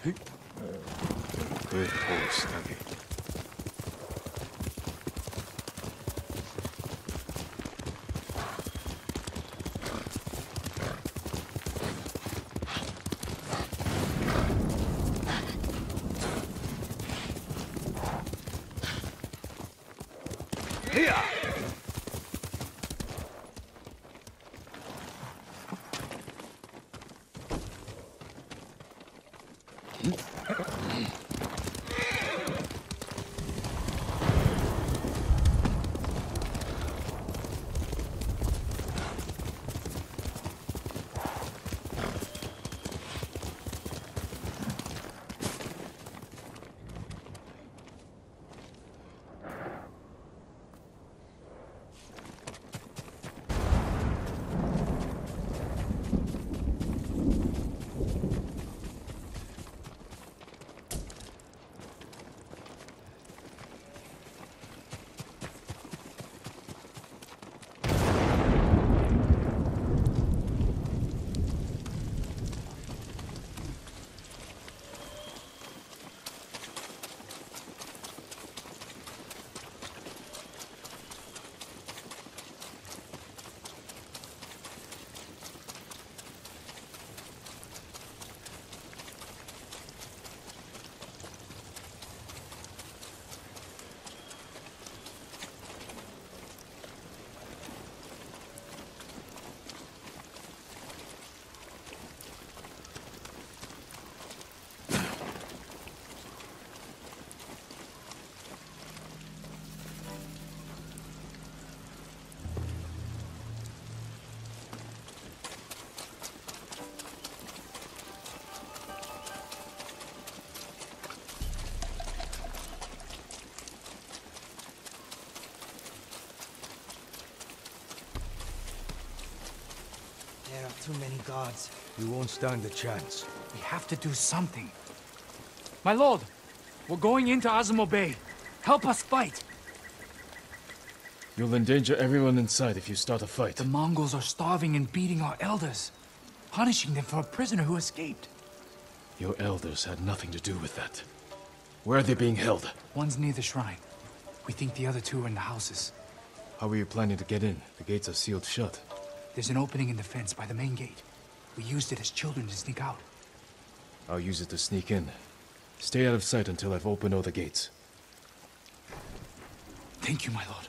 Good horse, Nagi. There are too many guards. You won't stand a chance. We have to do something. My lord, we're going into Azamo Bay. Help us fight. You'll endanger everyone inside if you start a fight. The Mongols are starving and beating our elders, punishing them for a prisoner who escaped. Your elders had nothing to do with that. Where are they being held? One's near the shrine. We think the other two are in the houses. How are you planning to get in? The gates are sealed shut. There's an opening in the fence by the main gate. We used it as children to sneak out. I'll use it to sneak in. Stay out of sight until I've opened all the gates. Thank you, my lord.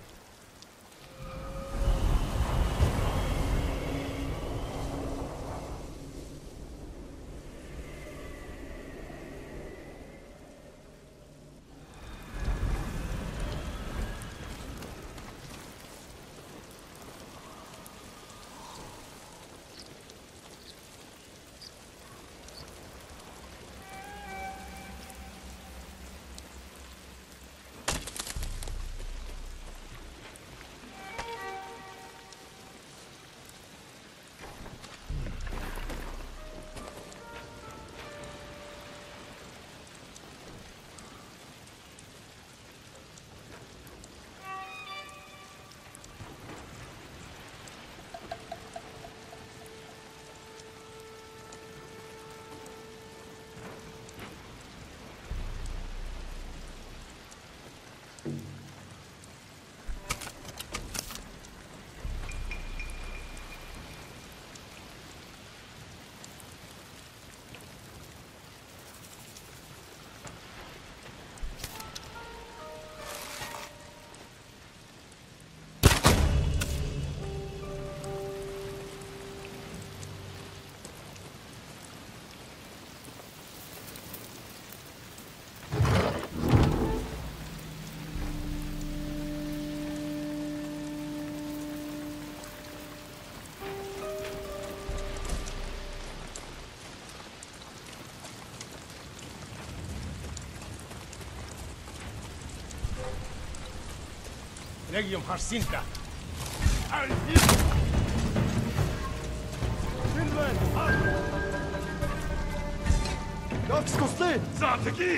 Legium Harsinta. Dogs go slid! Zateki!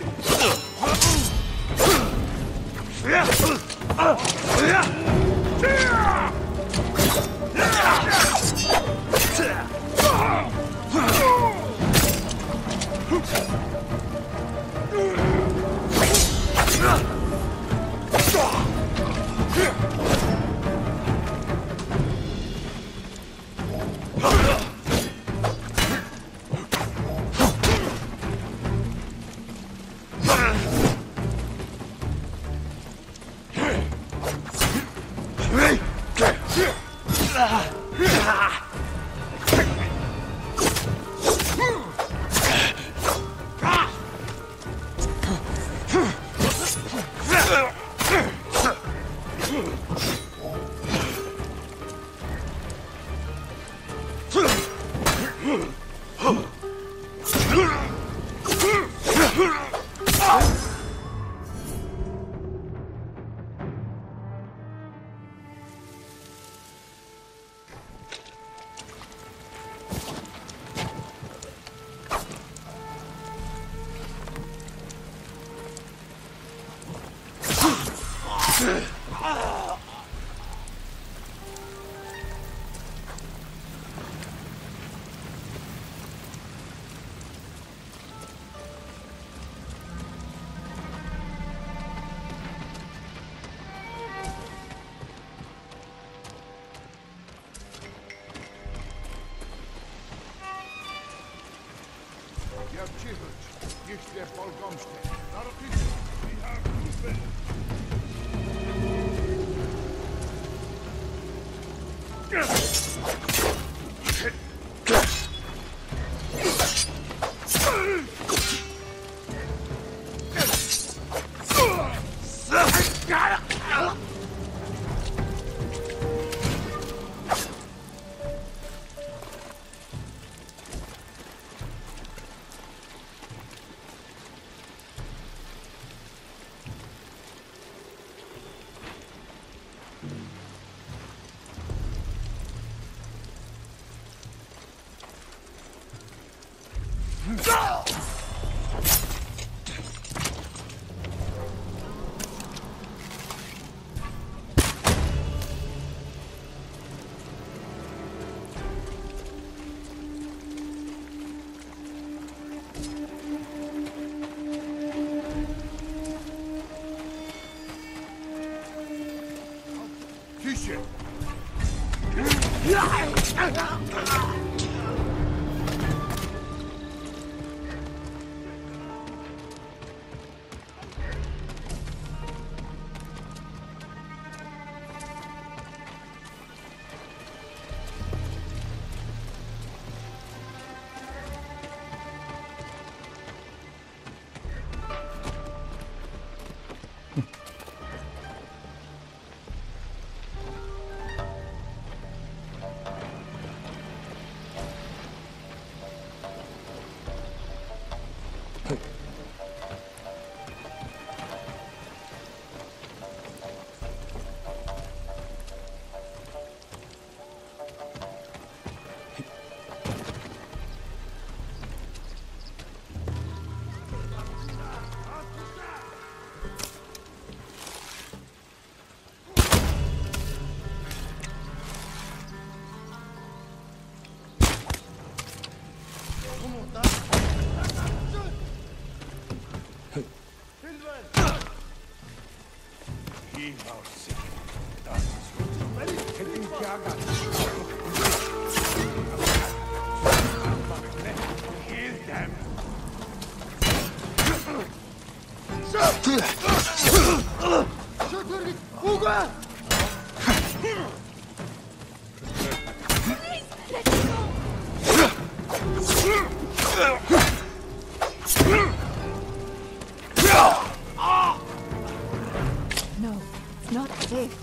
No, it's not safe.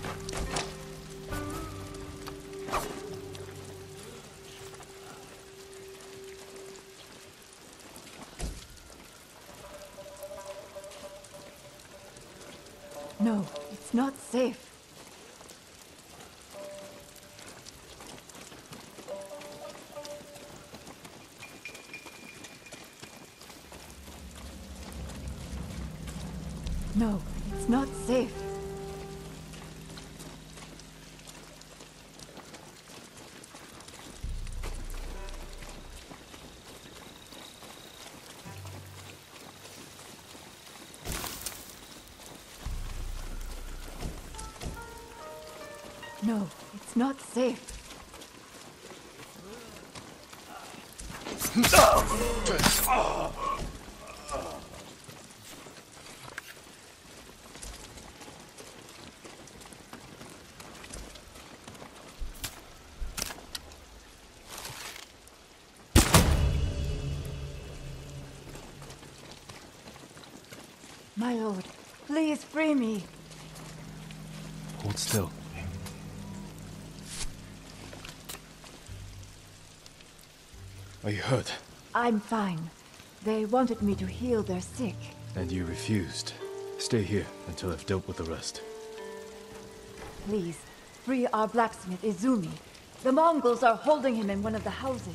No, it's not safe. No, it's not safe. No, it's not safe. My lord, please free me. Hold still. Are you hurt? I'm fine. They wanted me to heal their sick. And you refused. Stay here until I've dealt with the rest. Please, free our blacksmith, Izumi. The Mongols are holding him in one of the houses.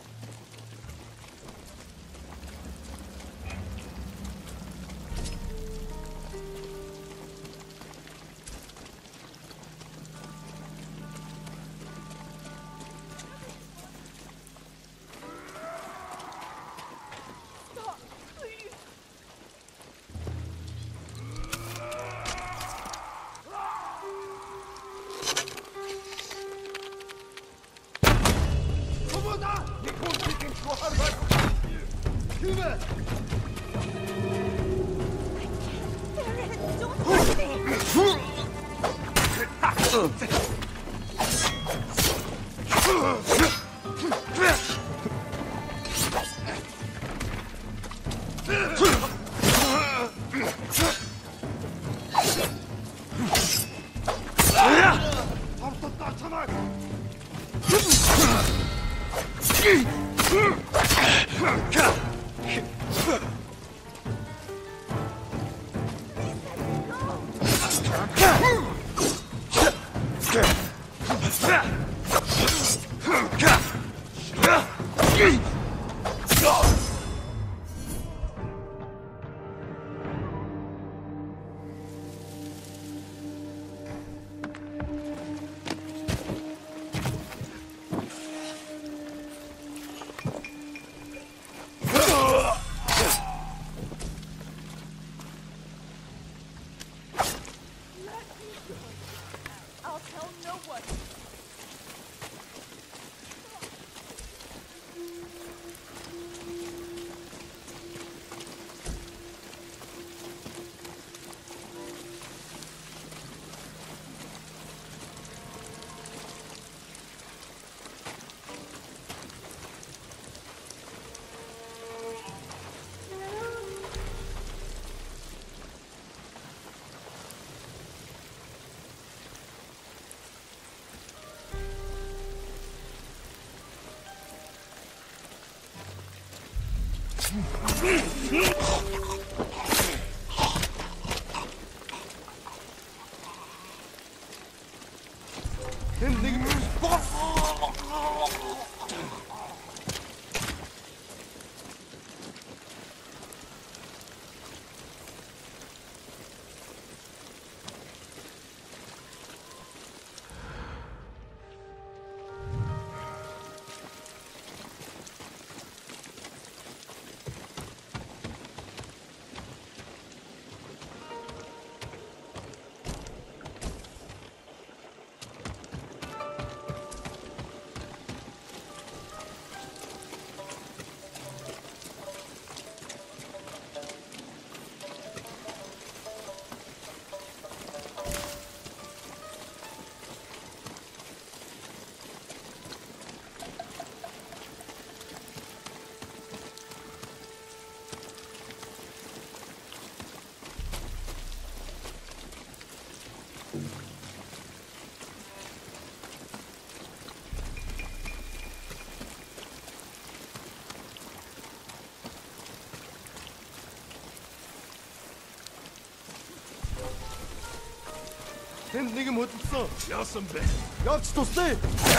тэнд нэг юм хөдөлсөн. Яасан бэ? Явж туслая.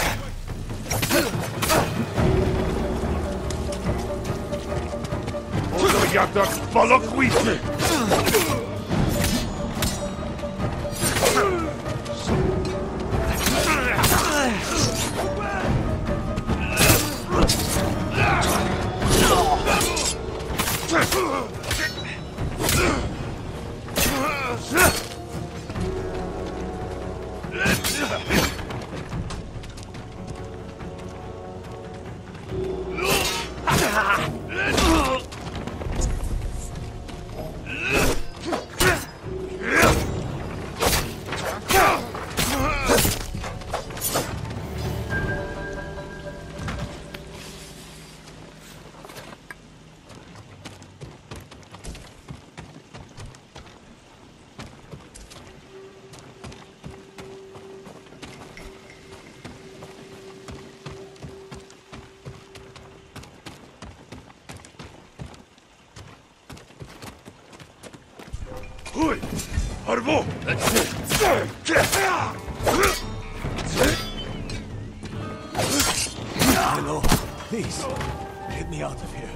Olo ядах болохгүй. Hui! Harbo! Hello, please, get me out of here.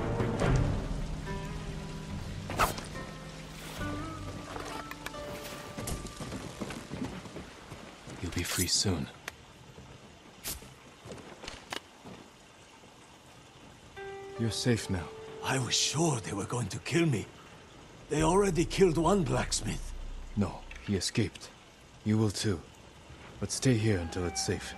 You'll be free soon. You're safe now. I was sure they were going to kill me. They already killed one blacksmith. No, he escaped. You will too. But stay here until it's safe.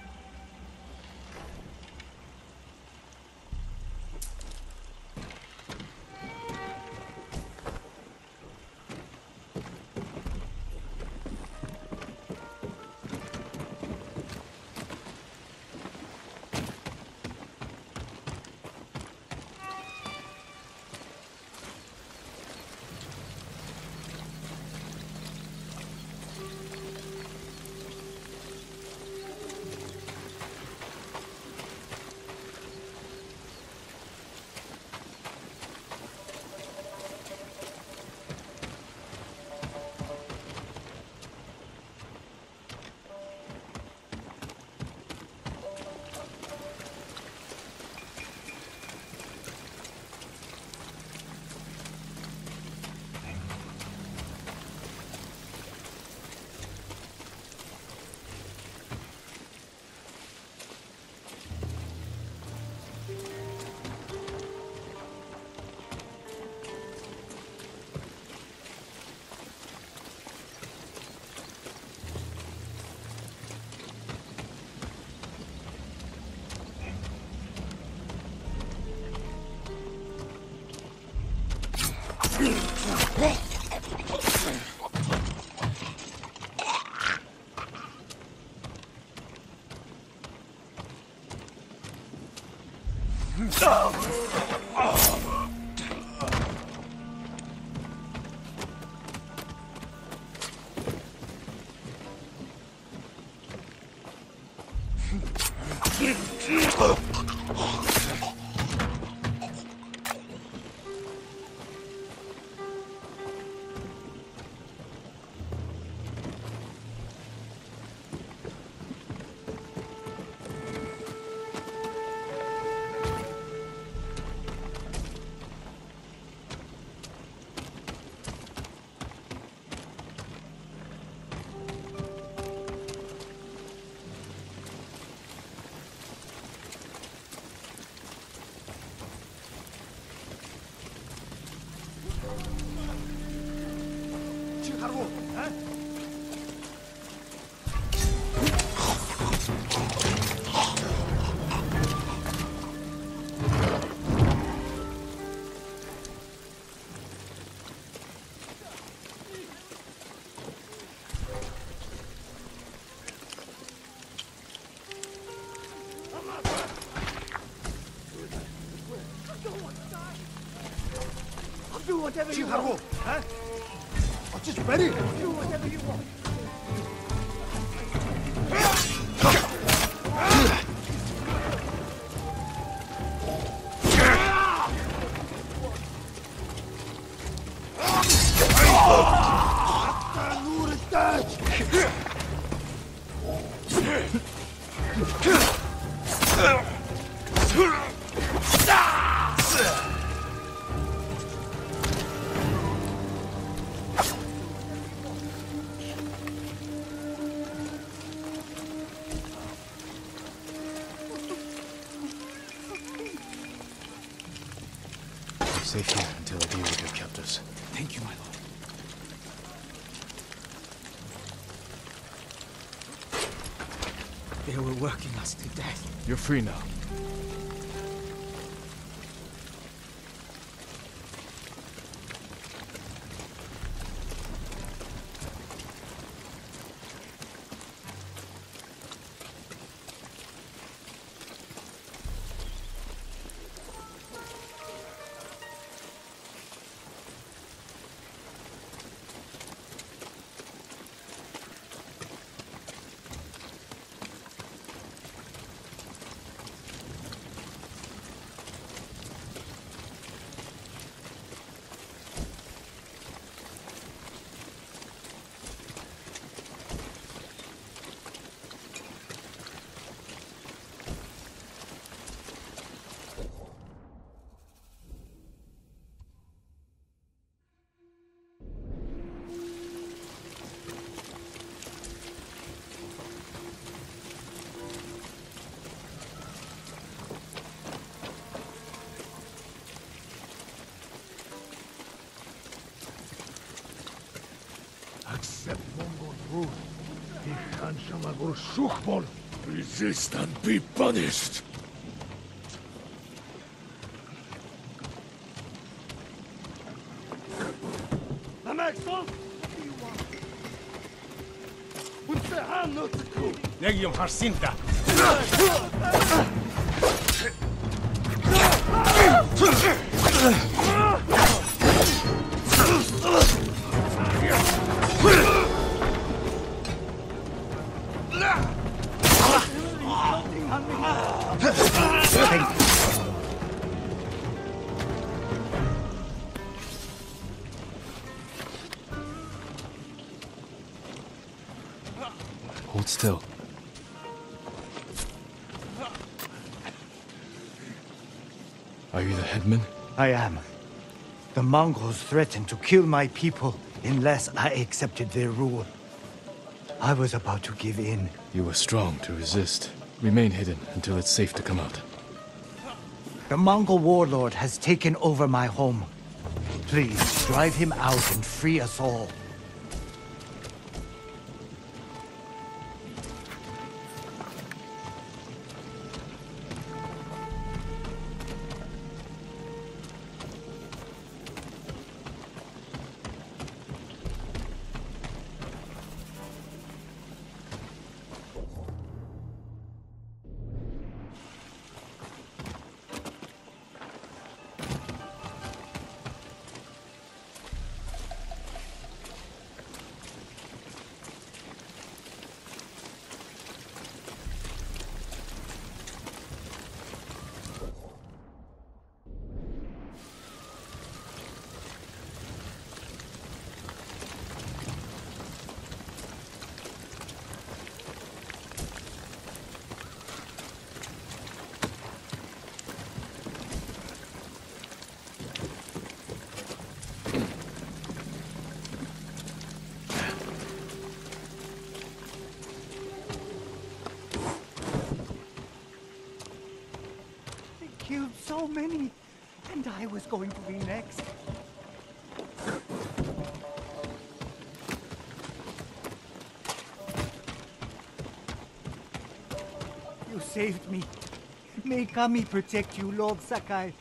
Do whatever you want. Huh? I'm just ready. Do whatever you want. Safe here until I deal with your captors. Thank you, my lord. They were working us to death. You're free now. Resist and be punished. Legium Harsinta. Hold still. Are you the headman? I am. The Mongols threatened to kill my people unless I accepted their rule. I was about to give in. You were strong to resist. Remain hidden until it's safe to come out. The Mongol warlord has taken over my home. Please, drive him out and free us all. Killed so many, and I was going to be next. You saved me. May Kami protect you, Lord Sakai.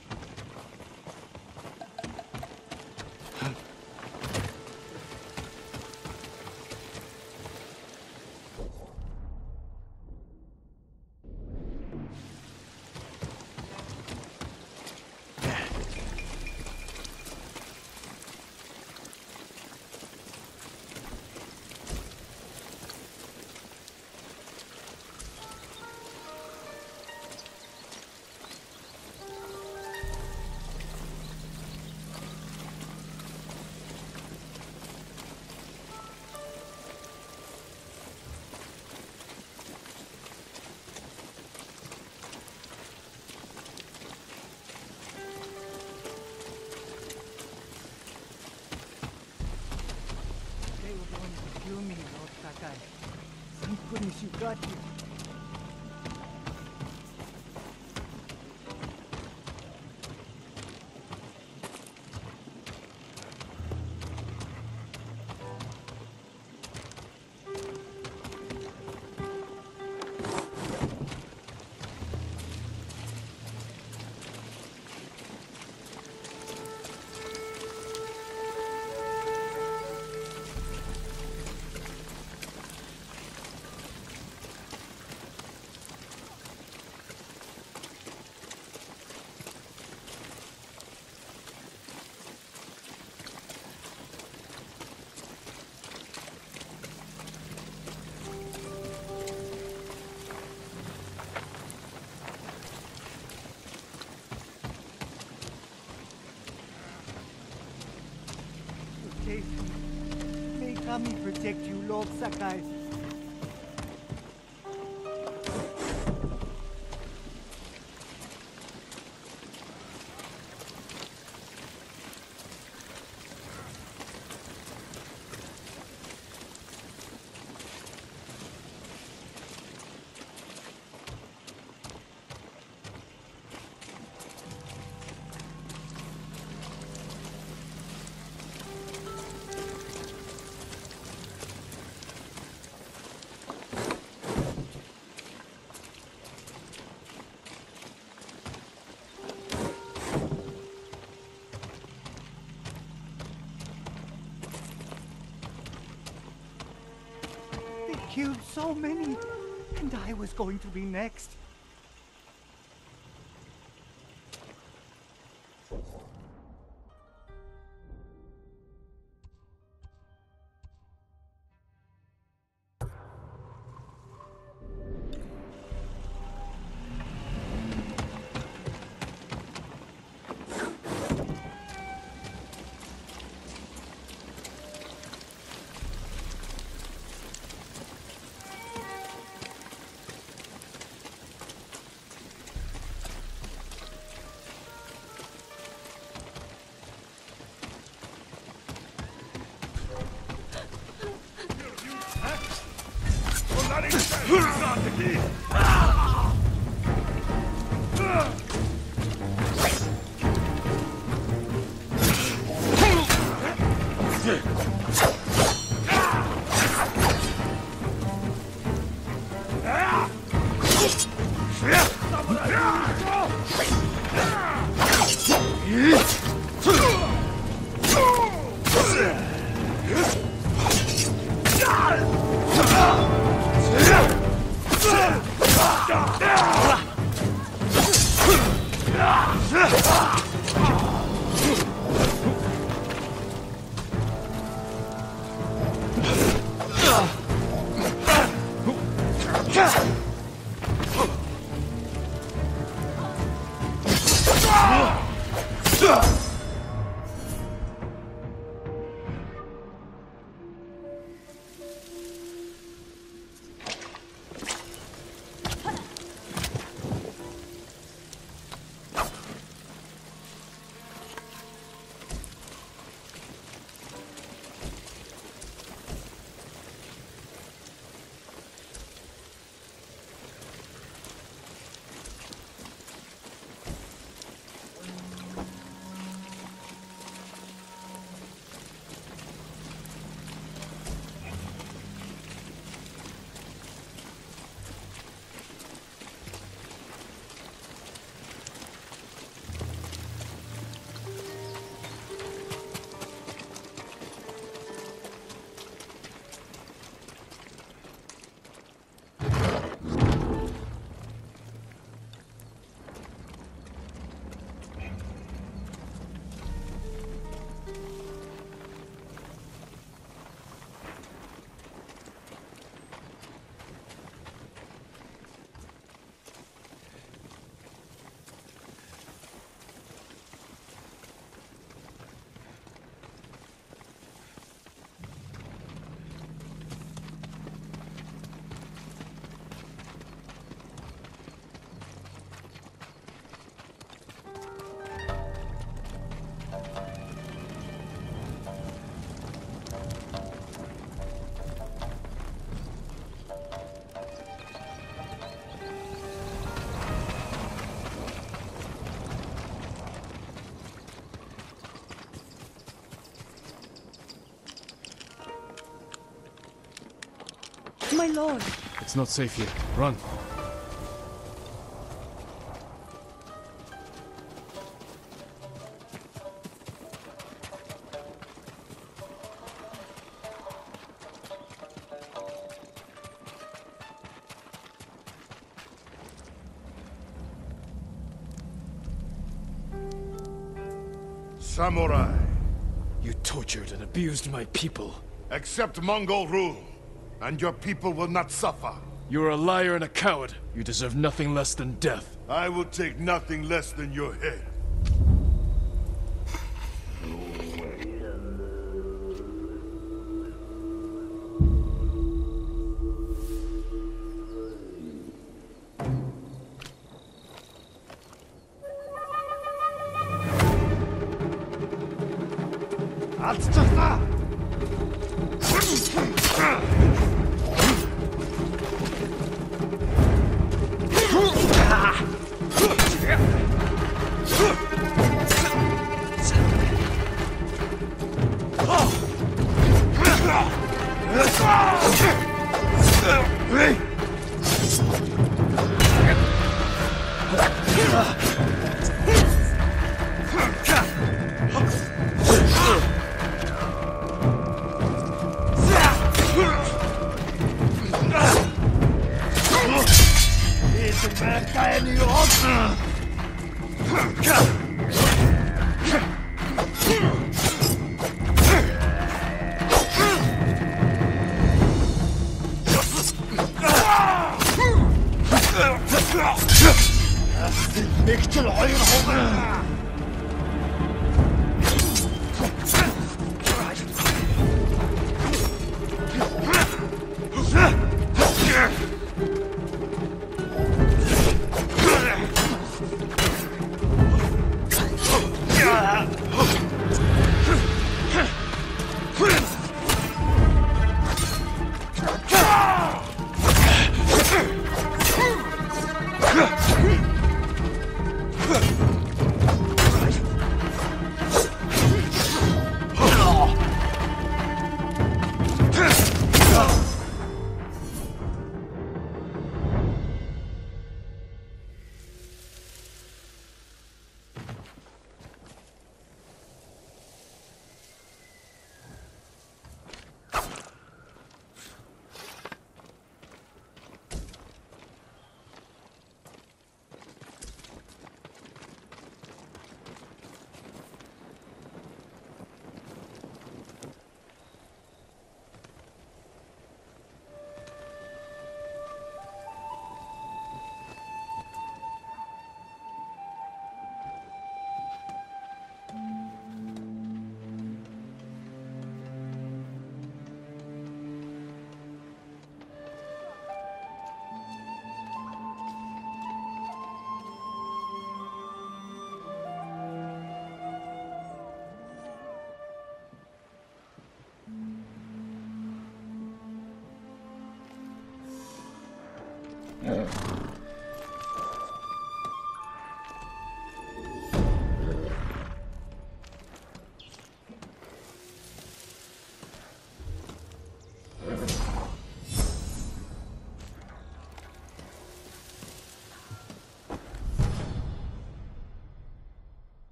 Kill me, Lord Sakai. Thank goodness you got here. May Kami protect you, Lord Sakai. killed so many, and I was going to be next. My lord. It's not safe here. Run. Samurai, You tortured and abused my people. accept Mongol rule, and your people will not suffer. You're a liar and a coward. You deserve nothing less than death. I will take nothing less than your head.